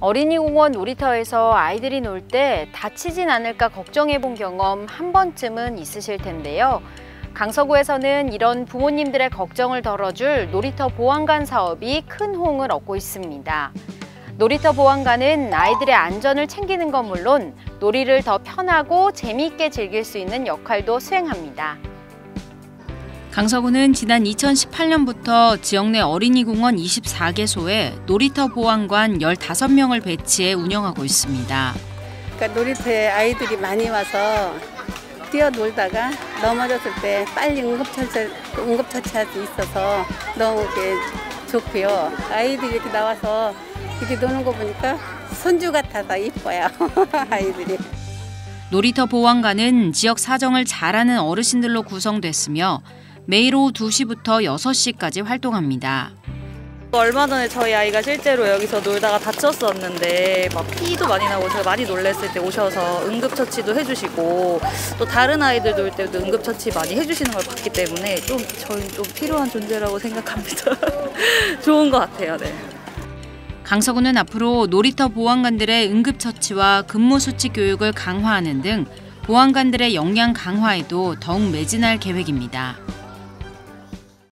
어린이공원 놀이터에서 아이들이 놀 때 다치진 않을까 걱정해 본 경험 한 번쯤은 있으실 텐데요. 강서구에서는 이런 부모님들의 걱정을 덜어줄 놀이터 보안관 사업이 큰 호응을 얻고 있습니다. 놀이터 보안관은 아이들의 안전을 챙기는 것 물론 놀이를 더 편하고 재미있게 즐길 수 있는 역할도 수행합니다. 강서구는 지난 2018년부터 지역 내 어린이공원 24개소에 놀이터 보안관 15명을 배치해 운영하고 있습니다. 그러니까 놀이터에 아이들이 많이 와서 뛰어놀다가 넘어졌을 때 빨리 응급처치할 수 있어서 너무 좋고요. 아이들이 이렇게 나와서 이렇게 노는 거 보니까 손주 같아서 이뻐요. 아이들이. 놀이터 보안관은 지역 사정을 잘 아는 어르신들로 구성됐으며 매일 오후 2시부터 6시까지 활동합니다. 얼마 전에 저희 아이가 실제로 여기서 놀다가 다쳤었는데 막 피도 많이 나고 제가 많이 놀랐을 때 오셔서 응급처치도 해주시고 또 다른 아이들 놀 때도 응급처치 많이 해주시는 걸 봤기 때문에 저희는 좀 필요한 존재라고 생각합니다. 좋은 것 같아요. 네. 강서구는 앞으로 놀이터 보안관들의 응급처치와 근무수칙 교육을 강화하는 등 보안관들의 역량 강화에도 더욱 매진할 계획입니다.